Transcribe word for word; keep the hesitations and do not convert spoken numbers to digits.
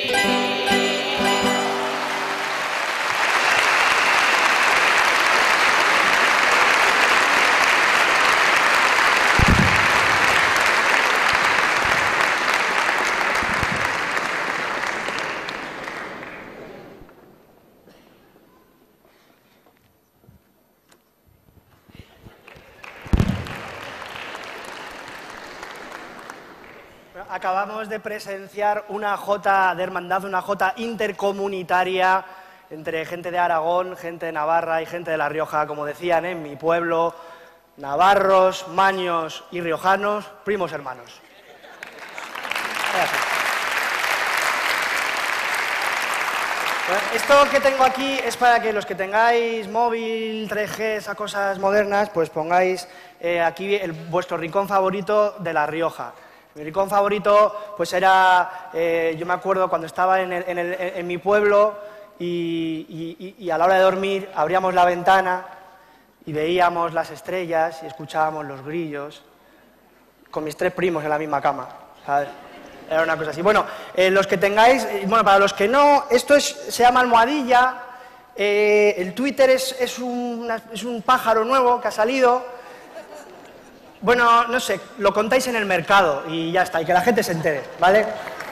Acabamos de presenciar una jota de hermandad, una jota intercomunitaria entre gente de Aragón, gente de Navarra y gente de La Rioja, como decían en mi pueblo, navarros, maños y riojanos, primos hermanos. Bueno, esto que tengo aquí es para que los que tengáis móvil, tres G, esas cosas modernas, pues pongáis eh, aquí el, vuestro rincón favorito de La Rioja. Mi rincón favorito, pues era, eh, yo me acuerdo cuando estaba en, el, en, el, en mi pueblo y, y, y a la hora de dormir abríamos la ventana y veíamos las estrellas y escuchábamos los grillos con mis tres primos en la misma cama, ¿sabes? Era una cosa así. Bueno, eh, los que tengáis, bueno, para los que no, esto es, se llama almohadilla, eh, el Twitter es, es, un, es un pájaro nuevo que ha salido. Bueno, no sé, lo contáis en el mercado y ya está, y que la gente se entere, ¿vale?